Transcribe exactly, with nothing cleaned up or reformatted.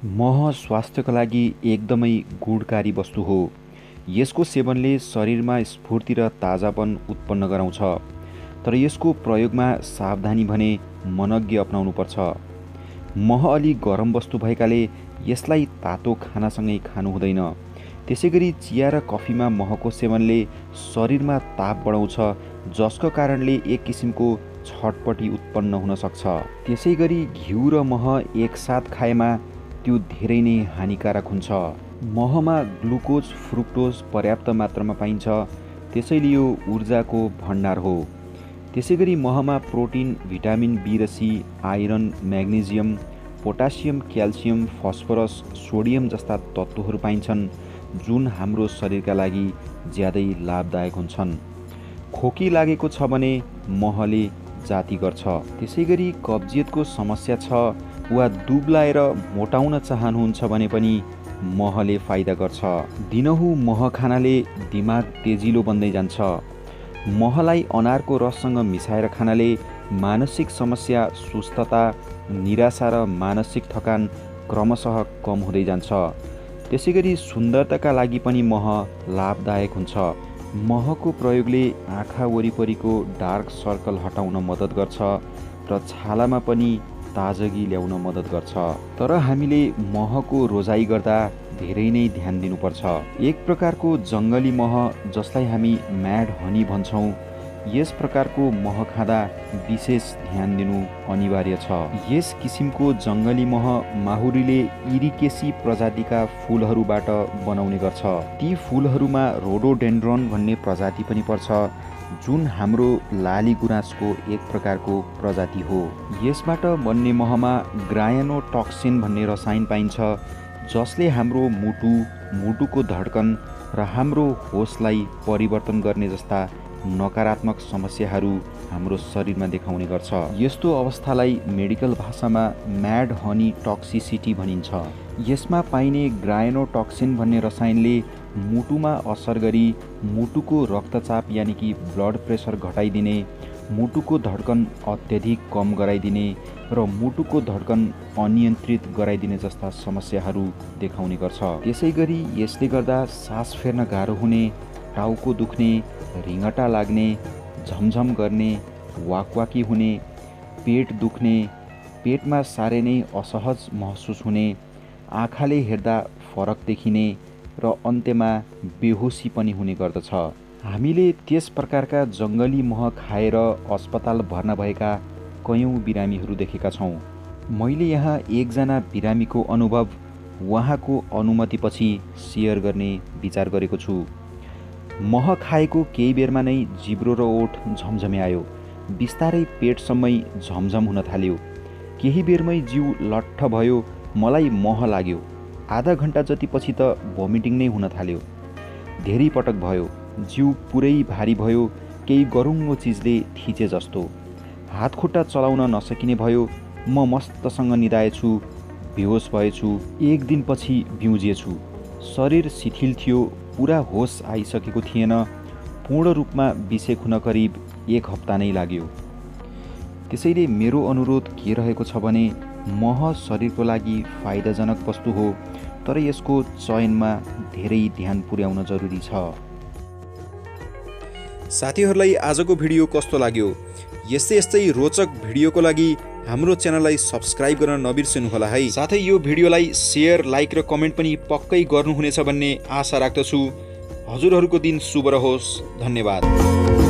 मह स्वास्थ्यका लागि एकदमै गुणकारी वस्तु हो। यसको सेवनले शरीरमा स्फूर्ति र ताजापन उत्पन्न गराउँछ। तर यसको प्रयोगमा सावधानी भने मनज्ञ अपनाउनुपर्छ। मह अलि गरम वस्तु भएकाले यसलाई तातो खानासँगै खानु हुँदैन। त्यसैगरी चिया र कफीमा महको सेवनले शरीरमा ताप बढाउँछ, जसको कारणले एक किसिमको छटपटी उत्पन्न हुन सक्छ। त्यसैगरी घिउ र मह एकसाथ खाएमा त्यो धेरै नै हानिकारक हुन्छ। महमा ग्लुकोज, फ्रुक्टोज पर्याप्त मात्रामा पाइन्छ, त्यसैले यो ऊर्जाको भण्डार हो। त्यसैगरी महमा प्रोटिन, भिटामिन बी र C, iron, magnesium, potassium, calcium, phosphorus, sodium जस्ता तत्त्वहरू पाइन्छन्, जुन हाम्रो शरीरका लागि ज्यादै लाभदायक हुन्छन्। खोकी लागेको छ भने महले जाती गर्छ। त्यसैगरी कब्जियतको समस्या छ वा दुब्लाएर मोटाउन चाहनुहुन्छ भने पनि महले फाइदा गर्छ। दिनहुँ मह खानाले दिमाग तेजिलो बन्दै जान्छ। महलाई अनारको रससँग मिसाएर खानाले मानसिक समस्या, सुस्तता, निराशा र मानसिक थकान क्रमशः कम हुँदै जान्छ। त्यसैगरी सुन्दरताका लागि पनि मह लाभदायक हुन्छ। महको प्रयोगले आँखा वरिपरिको डार्क सर्कल हटाउन मद्दत गर्छ र छालामा पनि ताजगी ल्याउन मद्दत गर्छ। तर हामीले महको रोजाइ गर्दा धेरै नै ध्यान दिनुपर्छ। एक प्रकारको जङ्गली मह, जसलाई हामी म्याड हनी भन्छौँ, यस प्रकारको मह खाँदा विशेष ध्यान दिनु अनिवार्य छ। यस किसिमको जङ्गली मह माहुरीले इरिकेसी प्रजातिका फुलहरूबाट बनाउने गर्छ। ती फुलहरूमा रोडोडेन्ड्रन भन्ने प्रजाति पनि पर्छ, जुन हाम्रो लाली गुराँसको एक प्रकारको प्रजाति हो। यसबाट बन्ने महमा ग्रायनोटक्सिन भन्ने रसायन पाइन्छ, जसले हाम्रो मुटु, मुटुको धड्कन र हाम्रो होसलाई परिवर्तन गर्ने जस्ता नकारात्मक समस्याहरू हाम्रो शरीरमा देखाउने गर्छ। यस्तो अवस्थालाई मेडिकल भाषामा म्याड हनी टक्सिसिटी भनिन्छ। यसमा पाइने ग्रायनोटक्सिन भन्ने रसायनले मुटुमा असर गरी मुटुको रक्तचाप यानि कि ब्लड प्रेसर घटाइदिने, मुटुको धड्कन अत्यधिक कम गराइदिने र मुटुको धड्कन अनियन्त्रित गराइदिने जस्ता समस्याहरू देखाउने गर्छ। त्यसैगरी यसले गर्दा सास फेर्न गाह्रो हुने, टाउको दुख्ने, रिङटा लाग्ने, झमझम गर्ने, वाकवाकी हुने, पेट दुख्ने, पेटमा साह्रै नै असहज महसुस हुने, आँखाले हेर्दा फरक देखिने र अन्त्यमा बेहोसी पनि हुने गर्दछ। हामीले त्यस प्रकारका जङ्गली मह खाएर अस्पताल भर्ना भएका कयौँ बिरामीहरू देखेका छौँ। मैले यहाँ एकजना बिरामीको अनुभव उहाँको अनुमतिपछि सेयर गर्ने विचार गरेको छु। मह खाएको केही बेरमा नै जिब्रो र ओठ झमझमे आयो। बिस्तारै पेटसम्मै झमझम हुन थाल्यो। केही बेरमै जिउ लट्ठ भयो। मलाई मह लाग्यो। आधा घन्टा जति पछि त भोमिटिङ नै हुन थाल्यो। धेरै पटक भयो। जिउ पुरै भारी भयो। केही गरुङ्गो चिजले थिचे जस्तो। हात खुट्टा चलाउन नसकिने भयो। म मस्तसँग निदाएछु, बेहोस भएछु। एक दिनपछि बिउजिएछु। शरीर शिथिल थियो। पुरा होस आइसकेको थिएन। पूर्ण रूपमा बिसेक हुन करिब एक हप्ता नै लाग्यो। त्यसैले मेरो अनुरोध के रहेको छ भने मह शरीरको लागि फाइदाजनक वस्तु हो, तर यसको चयनमा धेरै ध्यान पुर्याउन जरुरी छ। साथीहरूलाई आजको भिडियो कस्तो लाग्यो? यस्तै यस्तै रोचक भिडियोको लागि हाम्रो च्यानललाई सब्स्क्राइब गर्न नबिर्सनुहोला है। साथै यो भिडियोलाई सेयर, लाइक र कमेन्ट पनि पक्कै गर्नुहुनेछ भन्ने आशा राख्दछु। हजुरहरूको दिन शुभ रहोस्। धन्यवाद।